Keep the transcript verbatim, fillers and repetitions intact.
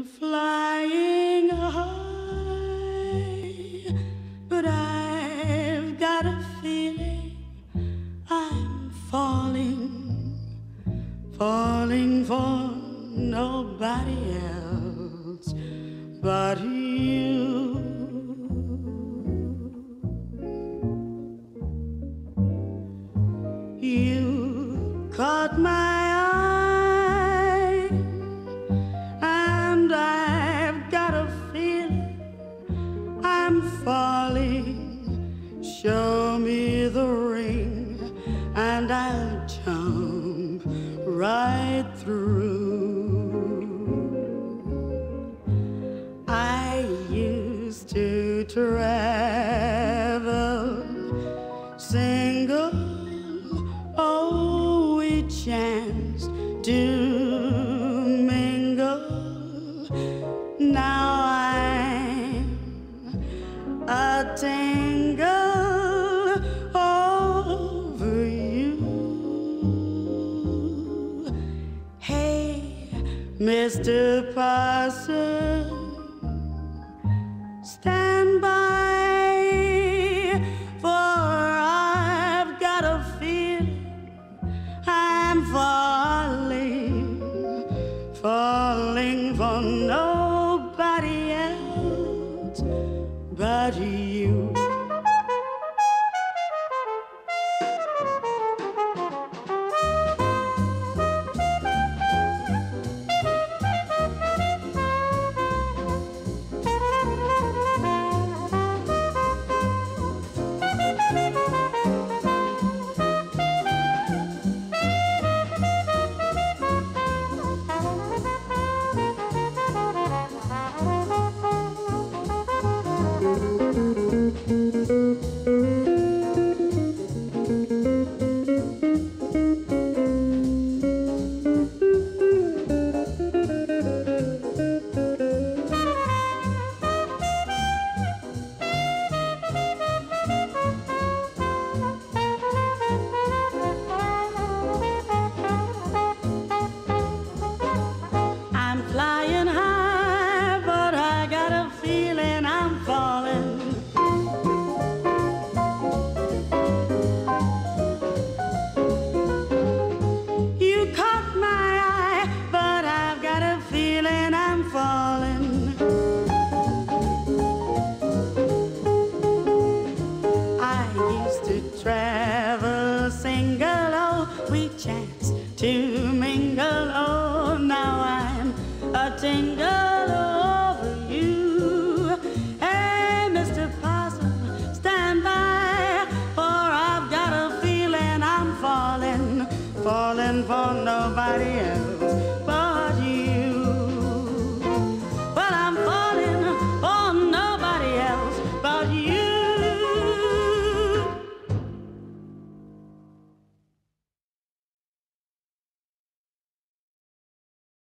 flying high, but I've got a feeling I'm falling, falling for nobody else but you. You caught my eye, and I've got a feeling I'm falling. Show me the ring, and I'll jump right through. I used to travel single. Oh, we chanced to mingle. Now I'm a tingle over you. Hey, Mister Parson, stand by, for I've got a feeling I'm falling, falling for nobody else but you. Flying high, but I got a feeling I'm falling. You caught my eye, but I've got a feeling I'm falling. I used to travel single, oh, we chanced to mingle, oh, now I'm a tingle over you. Hey, Mister Possum, stand by, for I've got a feeling I'm falling, falling for nobody else